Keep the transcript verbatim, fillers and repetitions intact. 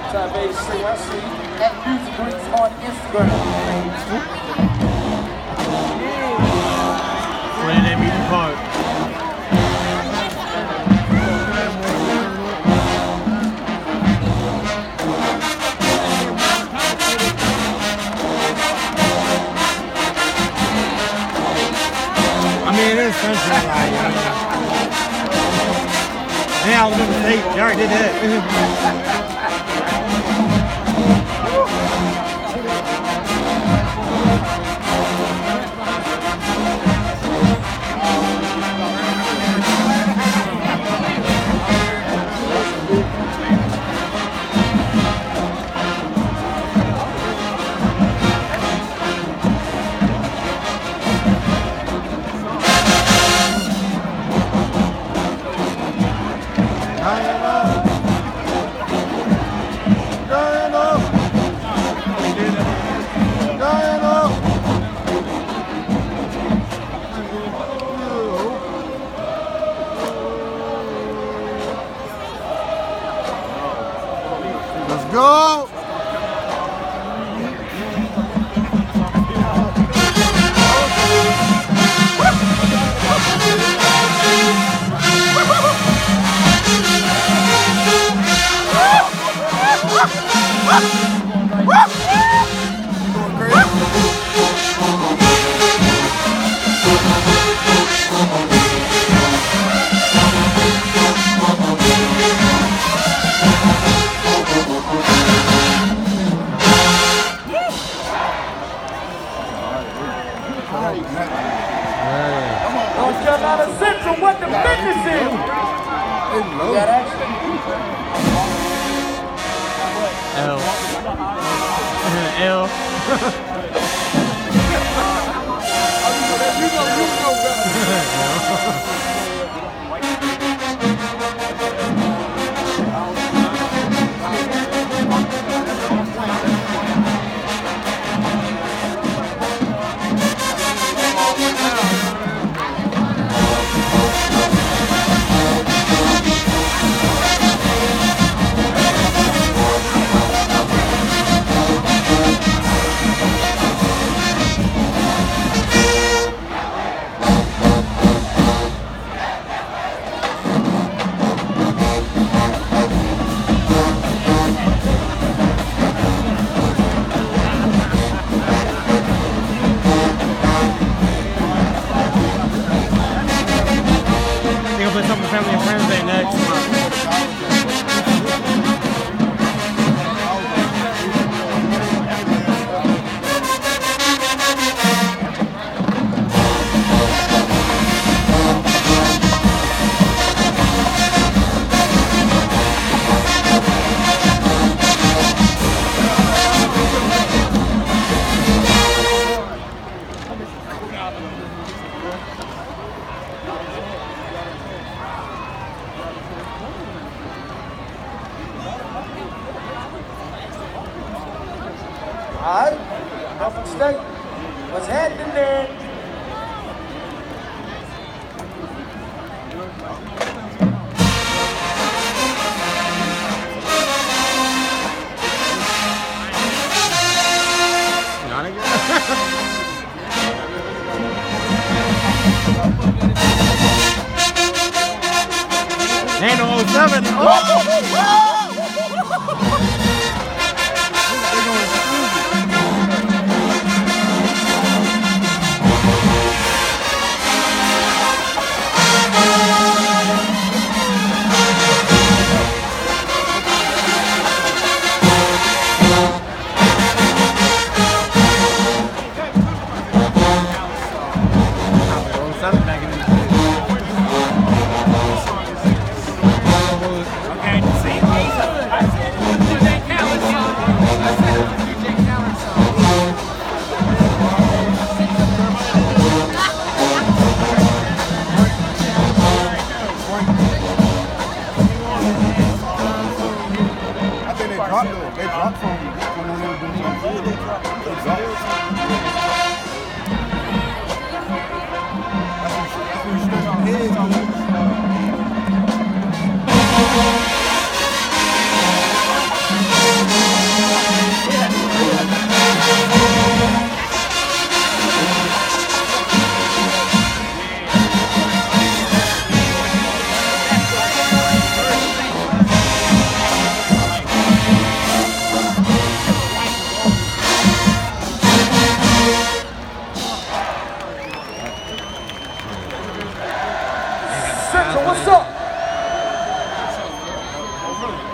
Savage C Y C at Music Links on Instagram. Playing that music part. I mean, it is country, like, yeah, I was in the state. You already did that. Let's go! North Carolina Central, what the business is? You got action? Something Family and Friends Day next. All right, Norfolk State, what's happening there? Not again. Ain't no oh seven. Oh! dropped though. They dropped from from when they were doing something good. They dropped. They dropped. That's when you stretch your head. front.